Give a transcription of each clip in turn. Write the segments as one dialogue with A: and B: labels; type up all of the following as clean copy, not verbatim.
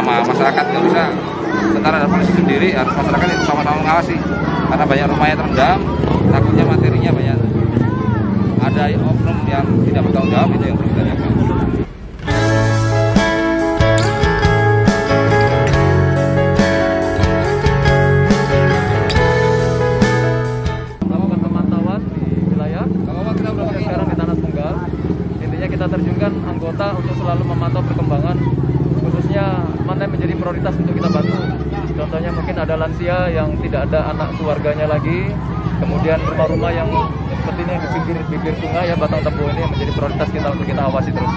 A: bersama masyarakat, nggak bisa tentara dan polisi sendiri, harus masyarakat itu sama-sama mengawasi karena banyak rumahnya terendam, takutnya materinya banyak ada oknum yang tidak bertanggung jawab, itu yang perlu kita jaga.
B: Melakukan pemantauan di wilayah. Sekarang di Tanah Tunggal. Intinya kita terjunkan anggota untuk selalu memantau perkembangan, khususnya mana yang menjadi prioritas untuk kita bantu. Contohnya mungkin ada lansia yang tidak ada anak keluarganya lagi, kemudian rumah-rumah yang seperti ini di bibir sungai ya, Batang Tebu ini yang menjadi prioritas kita untuk kita awasi terus.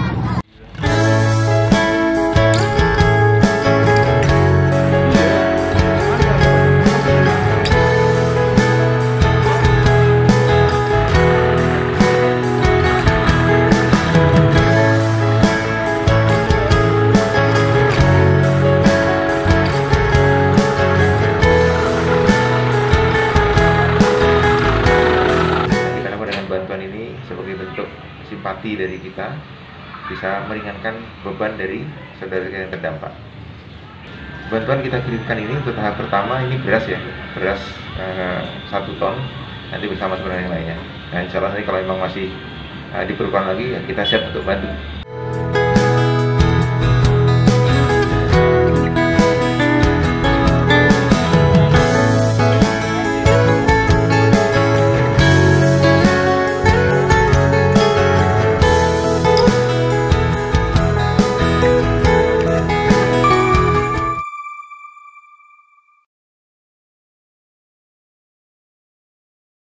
A: Bantuan ini sebagai bentuk simpati dari kita, bisa meringankan beban dari saudara kita yang terdampak. Bantuan kita kirimkan ini untuk tahap pertama ini beras ya, beras 1 ton, nanti bersama yang lainnya. Nah, insya Allah nanti kalau memang masih diperlukan lagi, ya kita siap untuk bantu.